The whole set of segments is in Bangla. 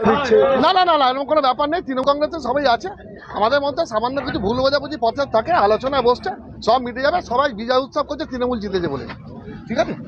না না না না এরকম কোনো ব্যাপার নেই। তৃণমূল কংগ্রেসের সবাই আছে, আমাদের মধ্যে সামান্য কিছু ভুল বোঝাবুঝি পথে থাকে, আলোচনায় বসছে, সব মিটে যাবে। সবাই বিজয় উৎসব করছে তৃণমূল জিতেছে বলে, ঠিক আছে।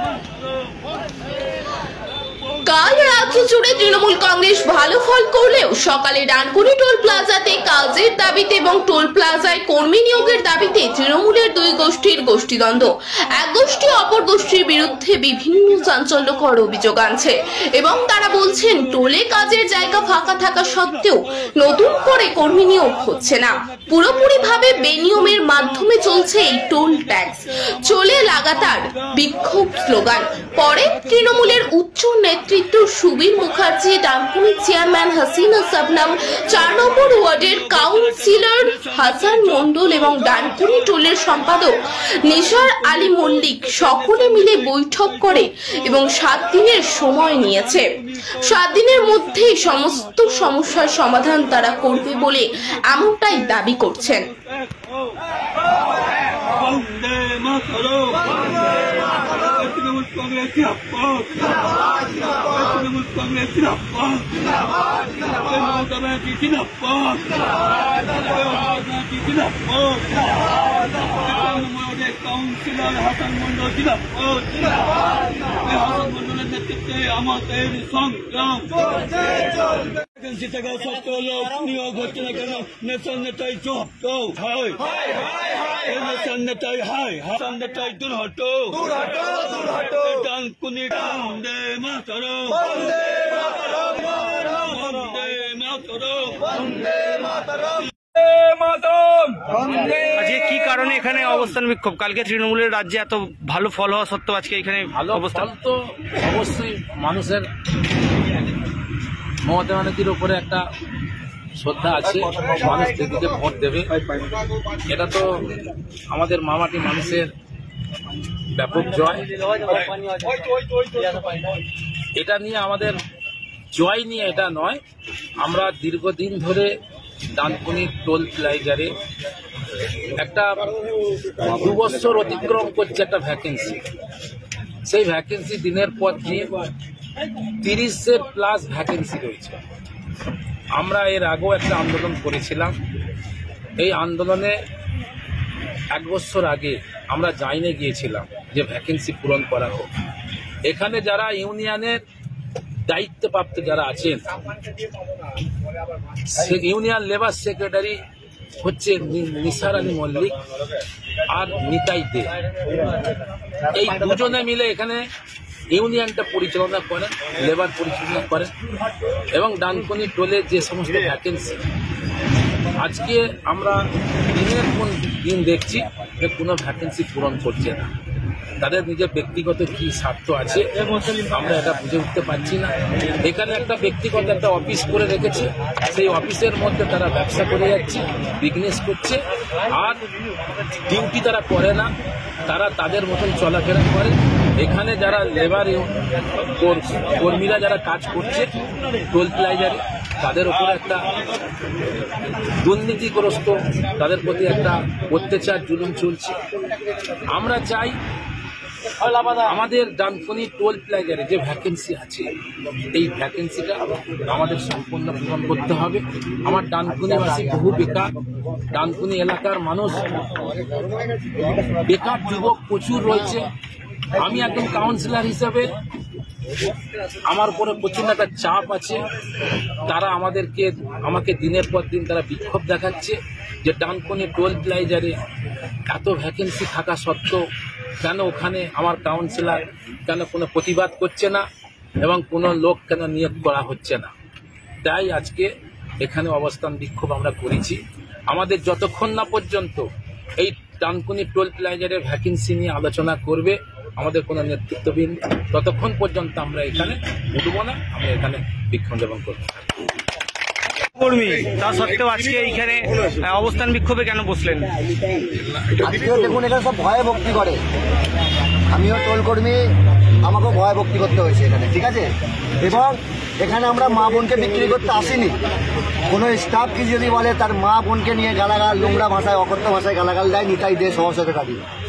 কাল রাজ্য জুড়ে তৃণমূল কংগ্রেস ভালো ফল করলেও সকালে ডানকুনি টোল প্লাজাতে কাজের দাবিতে এবং টোল প্লাজায় কর্মী নিয়োগের দাবিতে তৃণমূলের দুই গোষ্ঠীর গোষ্ঠীদ্বন্দ্ব। এক গোষ্ঠী অপর গোষ্ঠীর বিরুদ্ধে বিভিন্ন চাঞ্চল্যকর অভিযোগ আনছে এবং তারা বলছেন টোলে কাজের জায়গা ফাঁকা থাকা সত্ত্বেও নতুন করে কর্মী নিয়োগ হচ্ছে না। পুরোপুরিভাবে বেনিয়মের মাধ্যমে চলছে এই টোল ট্যাক্স। চলে লাগাতার বিক্ষোভ স্লোগান। পরে তৃণমূলের উচ্চ নেতৃত্ব সুবীর মুখার্জি, ডানকুনি চেয়ারম্যান হাসিনা শবনম, ৪ নম্বর ওয়ার্ডের কাউন্সিলর হাসান মন্ডল এবং ডানকুনি টোলের সম্পাদক নিসার আলী মল্লিক সকলে মিলে বৈঠক করে এবং 7 দিনের সময় নিয়েছে। 7 দিনের মধ্যেই সমস্ত সমস্যার সমাধান তারা করবে বলে এমনটাই দাবি করছেন। কাউন্সিলর হাসান মন্ডল হাসান মন্ডলের নেতৃত্বে আমাদের সংগ্রাম ভ্যাকেন্সি থাকা সত্ত্বেও লোক নিয়োগ হচ্ছে না কেন? নেশার নেতাই চোখ হয়, নেশার নেতাই হায়, হাসান নেতাই দূর হটো, ডানকুনি বন্দে মাতরম, বন্দে মাতরম। আজকে কি কারণে এখানে অবস্থান বিক্ষোভ? কালকে তৃণমূলের রাজ্যে এত ভালো ফল হওয়া সত্ত্বেও আজকে এখানে ভালো অবস্থান তো অবশ্যই মানুষের মমতা ব্যানার্জির উপরে একটা শ্রদ্ধা আছে, মানুষ দিদিকে ভোট দেবে, এটা তো আমাদের মামাটি মানুষের ব্যাপক জয়। এটা নিয়ে আমাদের জয় নিয়ে এটা নয়, আমরা দীর্ঘদিন ধরে ডানকুনি টোল প্লাজারে একটা 2 বছর অতিক্রম করছে একটা ভ্যাকেন্সি। সেই ভ্যাকেন্সি দিনের পর দিন 30-এর প্লাস ভ্যাকেন্সি রয়েছে। আমরা এর আগেও একটা আন্দোলন করেছিলাম। এই আন্দোলনে 1 বছর আগে আমরা জানিয়ে গিয়েছিলাম যে ভ্যাকেন্সি পূরণ করা হোক। এখানে যারা ইউনিয়নের দায়িত্বপ্রাপ্ত যারা আছেন, ইউনিয়ন লেবার সেক্রেটারি হচ্ছে নিসার আলী মল্লিক আর নিতাই দে, এই দুজনে মিলে এখানে ইউনিয়নটা পরিচালনা করেন, লেবার পরিচালনা করেন এবং ডানকুনি টোলে যে সমস্ত ভ্যাকেন্সি আজকে আমরা দিনের কোন দিন দেখছি যে কোনো ভ্যাকেন্সি পূরণ করছে না। তাদের নিজের ব্যক্তিগত কি স্বার্থ আছে আমরা এটা বুঝে উঠতে পারছি না। এখানে একটা ব্যক্তিগত একটা অফিস করে রেখেছে, সেই অফিসের মধ্যে তারা ব্যবসা করে যাচ্ছে, বিজনেস করছে, আর ডিউটি তারা করে না, তারা তাদের মতন চলাফেরা করে। এখানে যারা লেবার কর্মীরা যারা কাজ করছে টোল প্লাজারে, তাদের উপর একটা দুর্নীতিগ্রস্ত, তাদের প্রতি একটা অত্যাচার জুলুম চলছে। আমরা চাই আমাদের ডানকুনি টোল প্লাজারে যে ভ্যাকেন্সি আছে, এই ভ্যাকেন্সিটা আমাদের সম্পূর্ণ পূরণ করতে হবে। আমার ডানকুনিবাসী বহু বেকার, ডানকুনি এলাকার মানুষ বেকার যুবক প্রচুর রয়েছে। আমি একজন কাউন্সিলর হিসেবে আমার উপরে প্রচুর একটা চাপ আছে। তারা আমাকে দিনের পর দিন তারা বিক্ষোভ দেখাচ্ছে যে ডানকুনি টোল প্লাজারে এত ভ্যাকেন্সি থাকা সত্ত্বেও কেন ওখানে আমার কাউন্সিলর কেন কোনো প্রতিবাদ করছে না এবং কোনো লোক কেন নিয়োগ করা হচ্ছে না। তাই আজকে এখানে অবস্থান বিক্ষোভ আমরা করেছি। আমাদের যতক্ষণ না পর্যন্ত এই ডানকুনি টোল প্লাজারের ভ্যাকেন্সি নিয়ে আলোচনা করবে আমাদের কোনো নেতৃত্ববিদ, ততক্ষণ পর্যন্ত আমরা এখানে উঠবো না, আমরা এখানে বিক্ষোভ যাপন করব। কর্মী তা সত্ত্বেও আজকে এইখানে অবস্থান বিক্ষোভে কেন বসলেন? দেখুন, এখানে সব ভয়ে ভক্তি করে। আমিও টোল কর্মী, আমাকেও ভয় ভক্তি করতে হয়েছে এখানে, ঠিক আছে। এবং এখানে আমরা মা বোনকে বিক্রি করতে আসিনি। কোনো স্টাফ কি যদি বলে তার মা বোনকে নিয়ে গালাগাল, নোংরা ভাষায়, অকথ্য ভাষায় গালাগাল দেয়, নিতাই দিয়ে সহ সেক্রেটারি,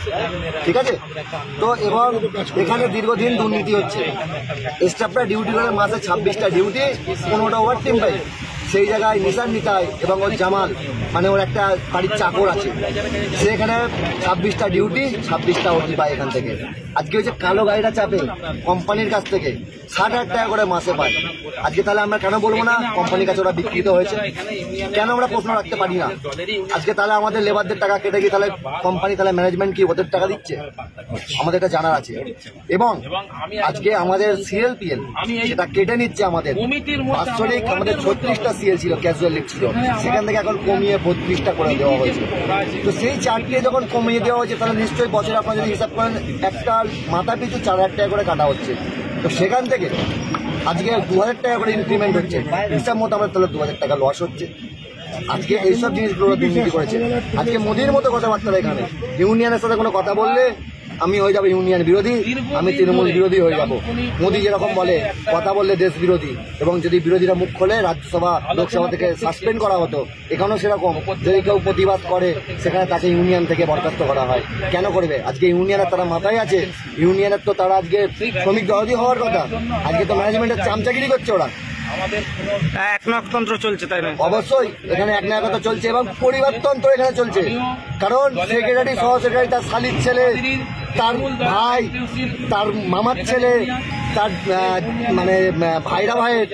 ঠিক আছে। তো এবং এখানে দীর্ঘদিন দুর্নীতি হচ্ছে, স্টাফরা ডিউটি করে মাসে 26টা ডিউটি, 15টা ওভার টাইম পাই। সেই জায়গায় নিসার নিতাই এবং ওর জামাল, মানে ওর একটা বাড়ির চাকর আছে, সেখানে 26টা ডিউটি 26টা ওটি পায় এখান থেকে। আজকে হচ্ছে কালো গাড়িটা চাপে কোম্পানির কাছ থেকে 60,000 টাকা করে মাসে পায়। আজকে তাহলে আমরা কেন বলবো না কোম্পানির কাছে ওরা বিকৃত হয়েছে? কেন আমরা প্রশ্ন রাখতে পারি না? আজকে তাহলে আমাদের লেবারদের টাকা কেটে গিয়ে তাহলে কোম্পানি, তাহলে ম্যানেজমেন্ট কি ওদের টাকা দিচ্ছে? আমাদের এটা জানার আছে। এবং আজকে আমাদের সিএলপিএল সেটা কেটে নিচ্ছে আমাদের। বাৎসরিক আমাদের 36টা সিএল ছিল, ক্যাজুয়াল লিভ ছিল, সেখান থেকে এখন কমিয়ে 32টা করে দেওয়া হয়েছে। তো সেই 4টে যখন কমিয়ে দেওয়া হয়েছে তাহলে নিশ্চয়ই বছরে আপনারা যদি হিসাব করেন একটা মাথা পিছু 4,000 টাকা করে কাটা হচ্ছে। তো সেখান থেকে আজকে 2,000 টাকা করে ইনক্রিমেন্ট হচ্ছে, হিসাব মতো আমাদের তাহলে 2,000 টাকা লস হচ্ছে। আজকে এইসব জিনিসগুলো দুর্নীতি করেছে। আজকে মোদির মতো কথাবার্তা এখানে ইউনিয়নের সাথে কোনো কথা বললে আমি হয়ে যাবো ইউনিয়ন বিরোধী, আমি তৃণমূল বিরোধী হয়ে যাব। মোদি যেরকম বলে কথা বললে দেশ বিরোধী, এবং যদি বিরোধীরা মুখ খোলে রাজ্যসভা লোকসভা থেকে সাসপেন্ড করা হতো। এখানেও সেরকম, যদি কেউ প্রতিবাদ করে সেখানে তাকে ইউনিয়ন থেকে বরখাস্ত করা হয়। কেন করবে? আজকে ইউনিয়নের তারা মাথায় আছে, ইউনিয়নের তো তারা আজকে শ্রমিক দরদি হওয়ার কথা, আজকে তো ম্যানেজমেন্টের চামচাগিরি করছে ওরা। একনায়কতন্ত্র চলছে, তাই না? অবশ্যই এখানে একনায়কতা চলছে এবং পরিবারতন্ত্র এখানে চলছে। কারণ সেক্রেটারি, সহ সেক্রেটারি, তার শালির ছেলে, তার ভাই, তার মামার ছেলে, তার মানে ভাইরা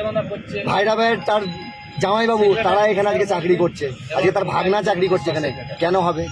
ভাইয়ের তার জামাইবাবু, তারা এখানে আজকে চাকরি করছে। আজকে তার ভাগনা চাকরি করছে এখানে। কেন হবে?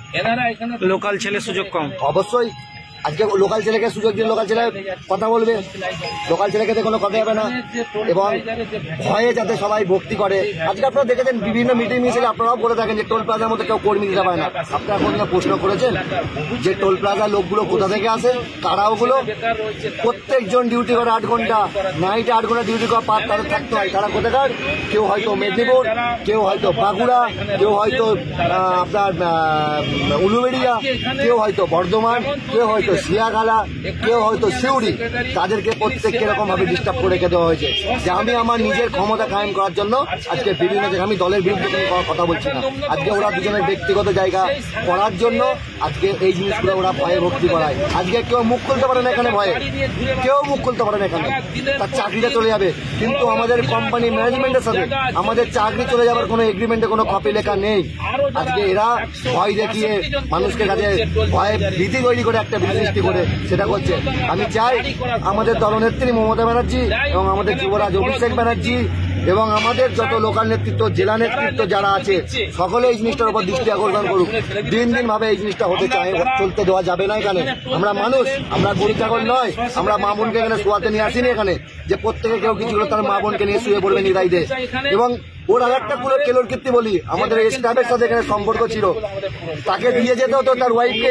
লোকাল ছেলে সুযোগ কম। অবশ্যই আজকে লোকাল ছেলেকে সুযোগ দিয়ে লোকাল ছেলে কথা বলবে, লোকাল ছেলেকে কোনো কথা হবে না, এবং ভয়ে যাতে সবাই ভক্তি করে। আজকে আপনারা দেখেছেন বিভিন্ন মিটিং মিছিলে আপনারাও বলে থাকেন যে টোল প্লাজার মধ্যে কেউ কর্মী দিতে পারে না। আপনারা কোনদিন প্রশ্ন করেছেন যে টোল প্লাজার লোকগুলো কোথা থেকে আসে, কারা ওগুলো? প্রত্যেকজন ডিউটি করে 8 ঘন্টা, নাইটে 8 ঘন্টা ডিউটি করে পার তাদের থাকতে হয়। তারা কোথাকার? কেউ হয়তো মেদিনীপুর, কেউ হয়তো বাঁকুড়া, কেউ হয়তো আপনার উলুবেড়িয়া, কেউ হয়তো বর্ধমান, কেউ হয়তো শিয়াখালা, কেউ হয়তো সিউড়ি। তাদেরকে প্রত্যেককে এরকম ভাবে ডিস্টার্ব করে রেখে দেওয়া হয়েছে যে আমি আমার নিজের ক্ষমতা কায়েম করার জন্য আজকে বিভিন্ন জায়গায়, আমি দলের বিরুদ্ধে কোনো কথা বলছি না, আজকে ওরা দুজনের ব্যক্তিগত জায়গা করার জন্য আজকে এই জিনিসগুলো ওরা ভয়ে ভক্তি করায়। আজকে কেউ মুখ খুলতে পারে না এখানে, ভয়ে কেউ মুখ খুলতে পারে না এখানে, তার চাকরিটা চলে যাবে। কিন্তু আমাদের কোম্পানি ম্যানেজমেন্টের সাথে আমাদের চাকরি চলে যাবার কোনো এগ্রিমেন্টে কোনো কপি লেখা নেই। আজকে এরা ভয় দেখিয়ে মানুষকে কাছে ভয়ে ভীতি তৈরি করে একটা সৃষ্টি করে সেটা করছে। আমি চাই আমাদের দলনেত্রী মমতা ব্যানার্জি এবং আমাদের যুবরাজ অভিষেক ব্যানার্জি এবং আমাদের যত লোকাল নেতৃত্ব, জেলা নেতৃত্ব যারা আছে, সকলে এই জিনিসটার উপর দৃষ্টি আকর্ষণ করুক। দিন দিন ভাবে এই জিনিসটা হতে চায়, চলতে দেওয়া যাবে না। এখানে আমরা মানুষ, আমরা গরু ছাগল নয়। আমরা মা বোনকে এখানে শোয়াতে নিয়ে আসিনি এখানে যে প্রত্যেকে কেউ কিছু তার মা বোনকে নিয়ে শুয়ে পড়বে নিরাইতে। এবং ওর আর একটা পুরো কেলোর কীর্তি বলি, আমাদের স্টাফের সাথে এখানে সম্পর্ক ছিল, তাকে দিয়ে যেতে হতো তার ওয়াইফকে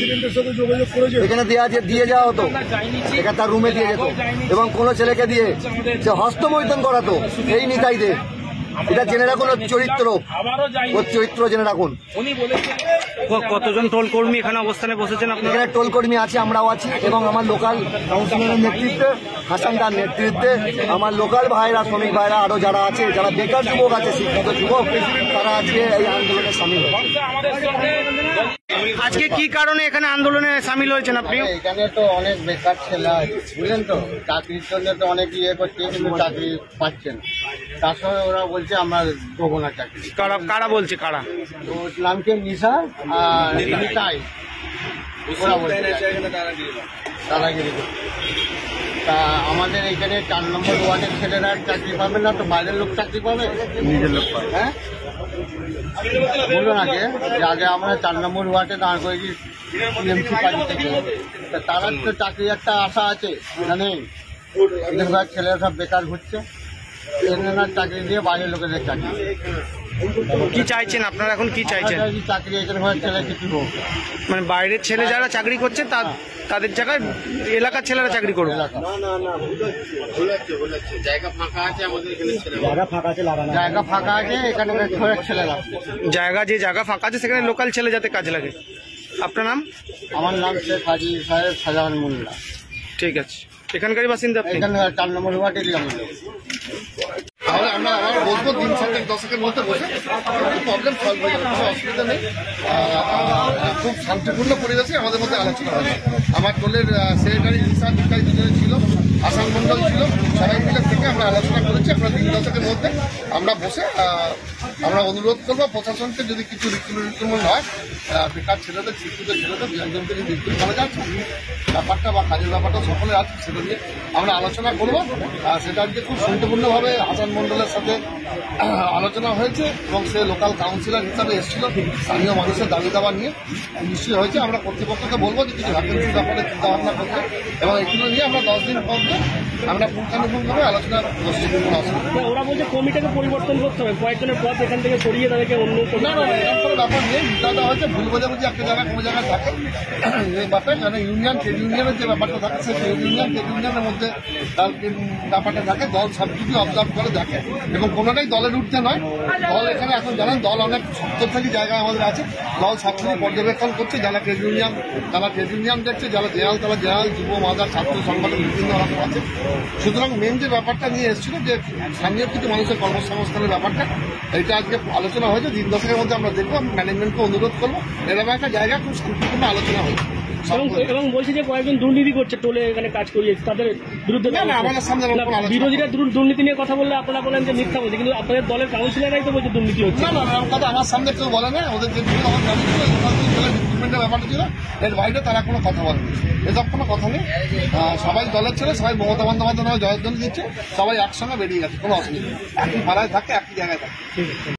এখানে দিয়ে যাওয়া হতো, এখানে তার রুমে দিয়ে যেত, এবং কোনো ছেলেকে দিয়ে সে হস্তমৈথুন করাতো এই নিতাইদের। এটা জেনে রাখুন, ওর চরিত্র জেনে রাখুন। কতজন টোল কর্মী এখানে অবস্থানে বসেছেন? আপনি এখানে টোল কর্মী আছে, আমরাও আছি, এবং আমার লোকাল কাউন্সিলরের নেতৃত্বে, হাসান তার নেতৃত্বে আমার লোকাল ভাইরা, শ্রমিক ভাইরা, আরো যারা আছে, যারা বেকার যুবক আছে, শিক্ষিত যুবক, তারা আজকে এই আন্দোলনে সামিল হয়েছে। আজকে কি কারণে এখানে আন্দোলনে সামিল হয়েছেন আপনি? এখানে তো অনেক বেকার ছেলে আছে, বুঝলেন তো, চাকরির জন্য তো অনেক ইয়ে করছে, কিন্তু চাকরি পাচ্ছেন। তার সঙ্গে ওরা বলছে আমরা দেবো না চাকরি। কারা বলছে? কারা? ওর নামকে নিশা আর নিতাই, ওরা বলছে দাদাগিরি করছে। তা আমাদের এখানে 4 নম্বর ওয়ার্ডের ছেলেরা চাকরি পাবে না, তো বাইরের লোক চাকরি পাবে, নিজের লোক পাবে। হ্যাঁ বলুন আগে যে আগে আমরা 4 নম্বর ওয়ার্ডে দাঁড় করেছি টিএমসি পার্টি থেকে, তা তারা তো চাকরি একটা আশা আছে না নেই? বেশিরভাগ ছেলেরা সব বেকার ঘুরছে, এনার চাকরি দিয়ে বাইরের লোকেদের চাকরি। কি চাইছেন আপনারা এখন? কি চাইছেন? চাকরি এখানে ছেলে কিছু হোক, মানে বাইরের ছেলে যারা চাকরি করছে তাদের জায়গায় এলাকার ছেলেরা চাকরি করবে। জায়গা ফাঁকা আছে আমাদের এখানে, জায়গা ফাঁকা আছে এখানে ছেলেরা, যে জায়গা ফাঁকা আছে সেখানে লোকাল ছেলে যাতে কাজে লাগে। আপনার নাম? আমার নাম শেখ হাজি সাহেব শাহজাহান মোল্লা। ঠিক আছে, এখানকারই বাসিন্দা? এখানে 4 নম্বর ওয়ার্ডেরই আমি। তাহলে আমরা আবার বলবো বলবো 3-10 মধ্যে বসে প্রবলেম সলভ হয়ে যাবে, কোনো অসুবিধা নেই। খুব শান্তিপূর্ণ পরিবেশে আমাদের মধ্যে আলোচনা হয়েছে। আমার দলের সেক্রেটারি নিশার নিতাই দুজনে ছিল, আসাম মন্ডল ছিল, সবাই মিলে থেকে আমরা আলোচনা করেছি। আমরা 3-10 মধ্যে আমরা বসে আমরা অনুরোধ করবো প্রশাসনকে যদি কিছু রিক্রুটমেন্ট হয়, বেকার ছেলেদের শিক্ষিত ছেলেদের একজনকে যদি রিক্রুট করা যাচ্ছে ব্যাপারটা বা কাজের ব্যাপারটা সকলে আছে, সেটা নিয়ে আমরা আলোচনা করবো। সেটা আজকে খুব শান্তিপূর্ণভাবে আসাম মন্ডলের সাথে আলোচনা হয়েছে এবং সে লোকাল কাউন্সিলর হিসাবে এসেছিল স্থানীয় মানুষের দাবি দাবা নিয়ে নিশ্চয়ই হয়েছে। আমরা কর্তৃপক্ষকে বলবো যে কিছু ভ্যাকেন্সির ব্যাপারে চিন্তাভাবনা করতে এবং এগুলো নিয়ে আমরা 10 দিন পর্যন্ত আমরা পুঙ্খানুপুঙ্খভাবে আলোচনা করছি। ওরা বলছে কমিটিকে পরিবর্তন করতে হবে, কয়েকজনের পথ এখান থেকে সরিয়ে তাদেরকে অন্য না না এরকম কোনো ব্যাপার নেই। দাদা হয়তো ভুল বোঝাবুঝি একটা জায়গায় কোনো জায়গায় থাকে এই ব্যাপারে, মানে ইউনিয়ন ট্রেড ইউনিয়নের যে ব্যাপারটা থাকে সেই ট্রেড ইউনিয়নের মধ্যে তার ব্যাপারটা থাকে, দল সব কিছু অবজার্ভ করে দেখে এবং কোনোটাই দলের উঠতে নয়। দল এখানে এখন জানেন দল অনেক সপ্তরথাকি জায়গায় আমাদের আছে, দল সবকিছু পর্যবেক্ষণ করছে, যারা ট্রেড ইউনিয়ন দেখছে, যারা জেনারেল তারা জেনারেল, যুব মাদার ছাত্র সংগঠন বিভিন্ন রকম আছে। সুতরাং মেন যে ব্যাপারটা নিয়ে এসেছিল যে স্থানীয় কিছু মানুষের কর্মসংস্থানের ব্যাপারটা, এটা আজকে আলোচনা হয়েছে। 3-10 মধ্যে আমরা দেখবো, ম্যানেজমেন্টকে অনুরোধ করবো, এরকম একটা জায়গা খুব শান্তিপূর্ণ আলোচনা হয়েছে। এবং বলছে যে কয়েকজন দুর্নীতি করছে, টোলে এখানে কাজ করিয়েছে, তাদের বিরুদ্ধে না, আমাদের সামনে বিরোধীরা দুর্নীতি নিয়ে কথা বললে আপনারা বলেন যে মিথ্যা বলছে, কিন্তু আপনাদের দলের কাউন্সিলররাই তো বলছে দুর্নীতি হচ্ছে। না না কথা আমার সামনে কেউ বলে না, ওদের যে আমার দাবি ছিল রিক্রুটমেন্টের ব্যাপারটা ছিল, এর বাইরে তারা কোনো কথা বলেনি, এসব কোনো কথা নেই। সবাই দলের ছেলে, সবাই মমতা বন্দ্যোপাধ্যায় জয়ধ্বনি দিচ্ছে, সবাই একসঙ্গে বেরিয়ে গেছে, কোনো অসুবিধা নেই। একই পাড়ায় থাকে, একই জায়গায় থাকে।